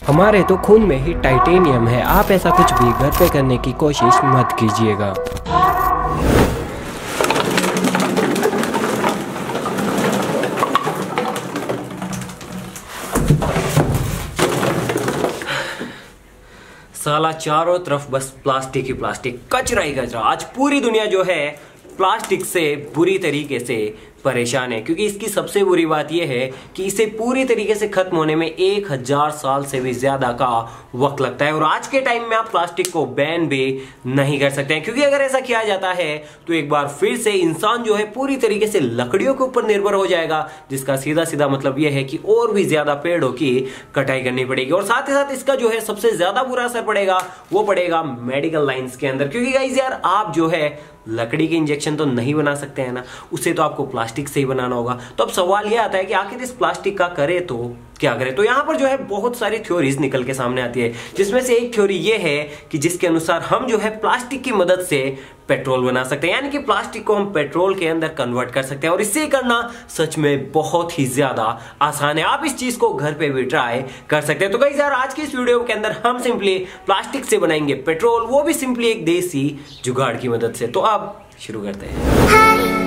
हमारे तो खून में ही टाइटेनियम है। आप ऐसा कुछ भी घर पे करने की कोशिश मत कीजिएगा। साला चारों तरफ बस प्लास्टिक ही प्लास्टिक, कचरा ही कचरा। आज पूरी दुनिया जो है प्लास्टिक से बुरी तरीके से परेशान है, क्योंकि इसकी सबसे बुरी बात यह है कि इसे पूरी तरीके से खत्म होने में 1000 साल से भी ज्यादा का वक्त लगता है। और आज के टाइम में आप प्लास्टिक को बैन भी नहीं कर सकते हैं, क्योंकि अगर ऐसा किया जाता है तो एक बार फिर से इंसान जो है पूरी तरीके से लकड़ियों के ऊपर निर्भर हो जाएगा, जिसका सीधा सीधा मतलब यह है कि और भी ज्यादा पेड़ों की कटाई करनी पड़ेगी। और साथ ही साथ इसका जो है सबसे ज्यादा बुरा असर पड़ेगा वो पड़ेगा मेडिकल लाइंस के अंदर, क्योंकि गाइस यार आप जो है लकड़ी के इंजेक्शन तो नहीं बना सकते हैं ना, उसे तो आपको प्लास्टिक से ही बनाना होगा। तो अब सवाल यह आता है कि आखिर इस प्लास्टिक का करे तो क्या करें। तो यहां पर जो है बहुत सारी थ्योरीज निकल के सामने आती है, जिसमें से एक थ्योरी ये है कि जिसके अनुसार हम जो है प्लास्टिक की मदद से पेट्रोल बना सकते हैं, यानी कि प्लास्टिक को हम पेट्रोल के अंदर कन्वर्ट कर सकते हैं। और इससे करना सच में बहुत ही ज्यादा आसान है। आप इस चीज को घर पे भी ट्राई कर सकते हैं। तो गाइस यार आज की इस वीडियो के अंदर हम सिंपली प्लास्टिक से बनाएंगे पेट्रोल, वो भी सिंपली एक देसी जुगाड़ की मदद से। तो अब शुरू करते हैं।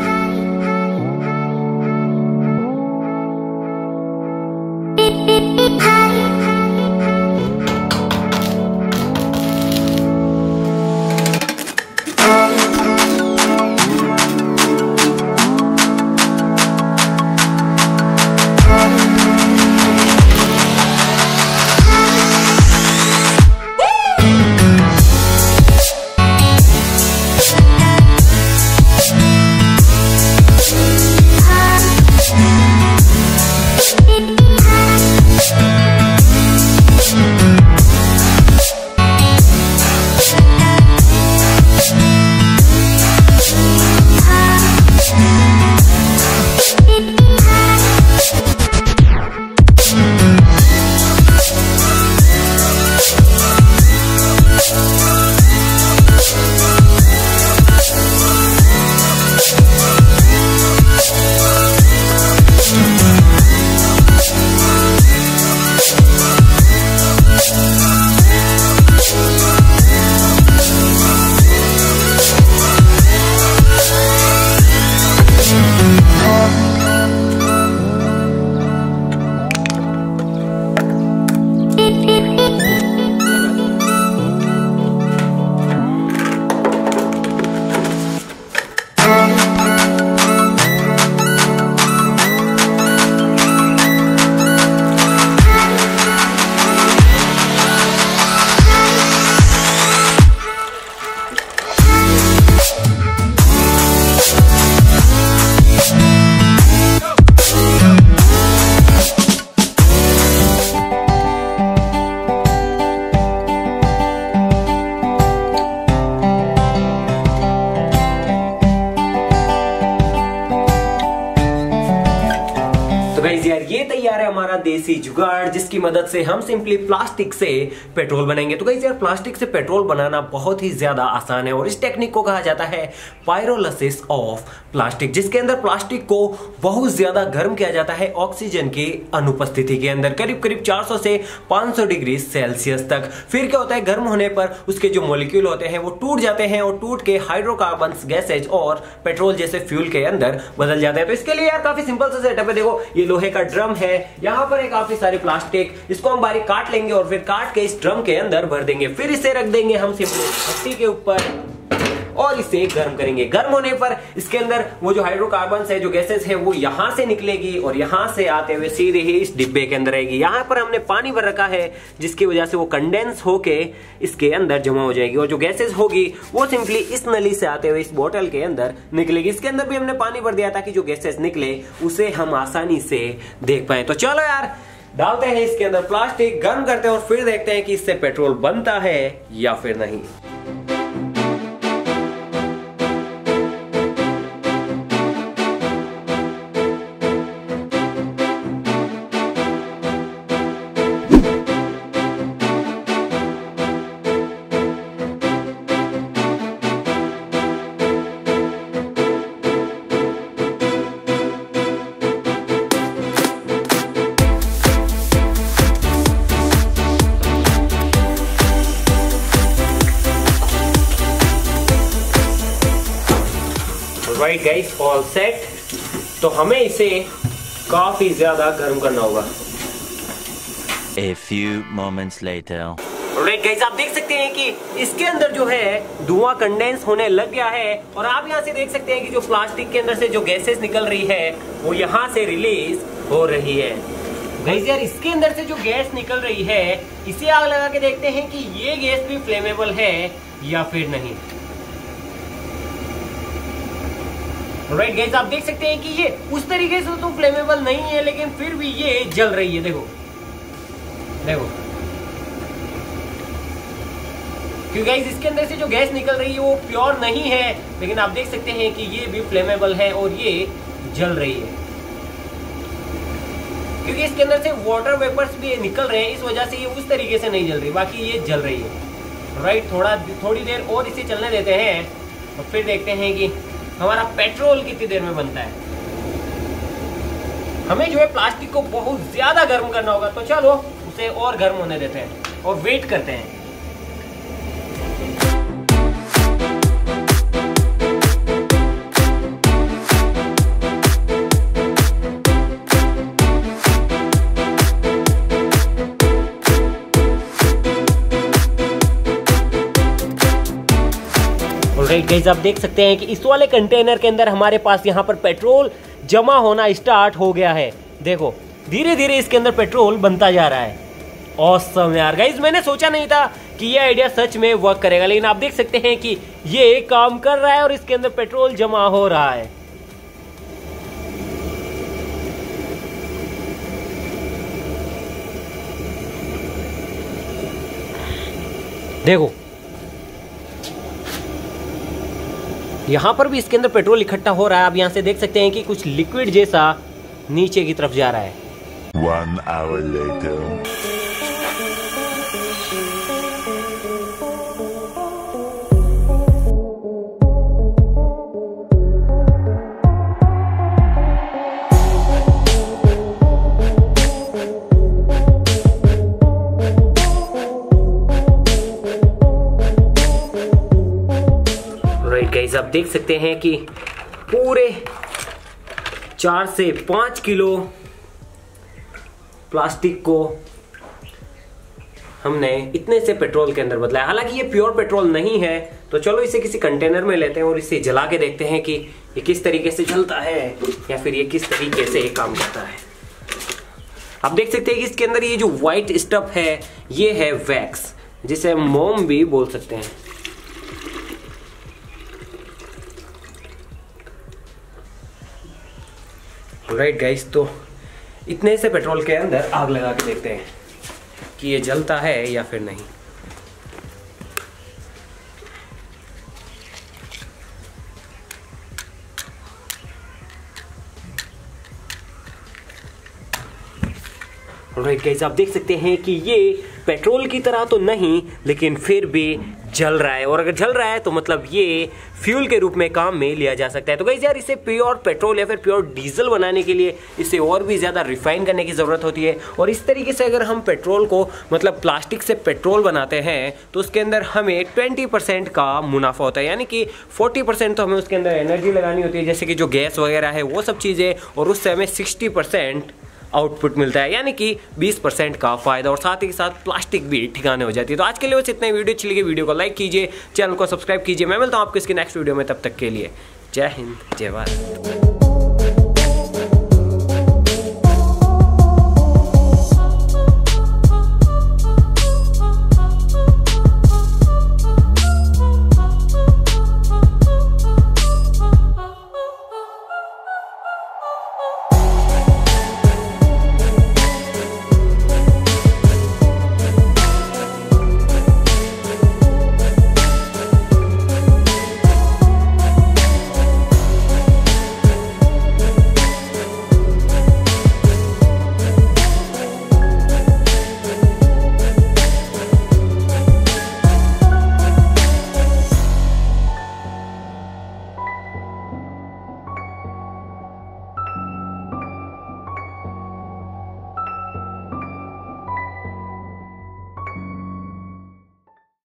यार ये तैयार है हमारा देसी जुगाड़, जिसकी मदद से हम सिंपली प्लास्टिक से पेट्रोल बनाएंगे। तो गाइस यार प्लास्टिक से पेट्रोल बनाना बहुत ही ज्यादा आसान है और इस टेक्निक को कहा जाता है पायरोलिसिस ऑफ प्लास्टिक, जिसके अंदर प्लास्टिक को बहुत ज्यादा गर्म किया जाता है ऑक्सीजन की अनुपस्थिति के अंदर, करीब करीब 400 से 500 डिग्री सेल्सियस तक। फिर क्या होता है, गर्म होने पर उसके जो मॉलिक्यूल होते हैं वो टूट जाते हैं और टूट के हाइड्रोकार्बन गैसेज और पेट्रोल जैसे फ्यूल के अंदर बदल जाते हैं। तो इसके लिए यार काफी सिंपल सा सेटअप है। देखो ये लोहे का ड्रम है, यहाँ पर काफी सारी प्लास्टिक, इसको हम बारीक काट लेंगे और फिर काट के इस ड्रम के अंदर भर देंगे। फिर इसे रख देंगे हम सिंपली भट्टी के ऊपर और इसे गर्म करेंगे। गर्म होने पर इसके अंदर वो जो हाइड्रोकार्बन है, जो गैसेस है, वो यहां से निकलेगी और यहां से आते हुए सीधे ही इस डिब्बे के अंदर आएगी। यहां पर हमने पानी भर रखा है, जिसकी वजह से वो कंडेंस होके इसके अंदर जमा हो जाएगी और जो गैसेस होगी वो सिंपली इस नली से आते हुए इस बोतल के अंदर निकलेगी। इसके अंदर भी हमने पानी भर दिया ताकि जो गैसेस निकले उसे हम आसानी से देख पाए। तो चलो यार डालते हैं इसके अंदर प्लास्टिक, गर्म करते हैं और फिर देखते हैं कि इससे पेट्रोल बनता है या फिर नहीं। Right guys, all set. तो हमें इसे काफी ज्यादा गर्म करना होगा। A few moments later. Right guys, आप देख सकते हैं कि इसके अंदर जो है धुआं कंडेंस होने लग गया है और आप यहाँ से देख सकते हैं कि जो प्लास्टिक के अंदर से जो गैसेस निकल रही है वो यहाँ से रिलीज हो रही है। गाइस यार, इसके अंदर से जो गैस निकल रही है इसे आग लगा के देखते हैं कि ये गैस भी फ्लेमेबल है या फिर नहीं। राइट गाइस, आप देख सकते हैं कि ये उस तरीके से तो फ्लेमेबल नहीं है, लेकिन फिर भी ये जल रही है। देखो देखो, क्योंकि गाइस इसके अंदर से जो गैस निकल रही है वो प्योर नहीं है, लेकिन आप देख सकते हैं कि ये भी फ्लेमेबल है और ये जल रही है, क्योंकि इसके अंदर से वाटर वेपर्स भी निकल रहे हैं, इस वजह से ये उस तरीके से नहीं जल रही, बाकी ये जल रही है। राइट, थोड़ी देर और इसे चलने देते हैं और फिर देखते हैं कि हमारा पेट्रोल कितनी देर में बनता है। हमें जो है प्लास्टिक को बहुत ज्यादा गर्म करना होगा, तो चलो उसे और गर्म होने देते हैं और वेट करते हैं। राइट गाइस, आप देख सकते हैं कि इस वाले कंटेनर के अंदर हमारे पास यहाँ पर पेट्रोल जमा होना स्टार्ट हो गया है। देखो धीरे धीरे इसके अंदर पेट्रोल बनता जा रहा है। ऑसम यार गाइस, मैंने सोचा नहीं था कि ये आइडिया सच में वर्क करेगा, लेकिन आप देख सकते हैं कि ये काम कर रहा है और इसके अंदर पेट्रोल जमा हो रहा है। देखो यहां पर भी इसके अंदर पेट्रोल इकट्ठा हो रहा है। आप यहां से देख सकते हैं कि कुछ लिक्विड जैसा नीचे की तरफ जा रहा है। 1 hour later. गाइस, आप देख सकते हैं कि पूरे 4 से 5 किलो प्लास्टिक को हमने इतने से पेट्रोल के अंदर बदला है। हालांकि ये प्योर पेट्रोल नहीं है, तो चलो इसे किसी कंटेनर में लेते हैं और इसे जला के देखते हैं कि ये किस तरीके से जलता है या फिर ये किस तरीके से काम करता है। आप देख सकते हैं कि इसके अंदर ये जो व्हाइट स्टफ है ये है वैक्स, जिसे हम मोम भी बोल सकते हैं। राइट गाइस, तो इतने से पेट्रोल के अंदर आग लगा के देखते हैं कि ये जलता है या फिर नहीं। राइट गाइस, आप देख सकते हैं कि ये पेट्रोल की तरह तो नहीं, लेकिन फिर भी जल रहा है, और अगर जल रहा है तो मतलब ये फ्यूल के रूप में काम में लिया जा सकता है। तो गाइस यार, इसे प्योर पेट्रोल या फिर प्योर डीजल बनाने के लिए इसे और भी ज़्यादा रिफाइन करने की ज़रूरत होती है। और इस तरीके से अगर हम पेट्रोल को मतलब प्लास्टिक से पेट्रोल बनाते हैं तो उसके अंदर हमें 20% का मुनाफा होता है, यानी कि 40% तो हमें उसके अंदर एनर्जी लगानी होती है, जैसे कि जो गैस वगैरह है वो सब चीज़ें, और उससे हमें 60% आउटपुट मिलता है, यानी कि 20% का फायदा, और साथ ही साथ प्लास्टिक भी ठिकाने हो जाती है। तो आज के लिए बस इतना ही। वीडियो अच्छी लगी वीडियो को लाइक कीजिए, चैनल को सब्सक्राइब कीजिए। मैं मिलता हूँ आपको इसकी नेक्स्ट वीडियो में, तब तक के लिए जय हिंद जय भारत।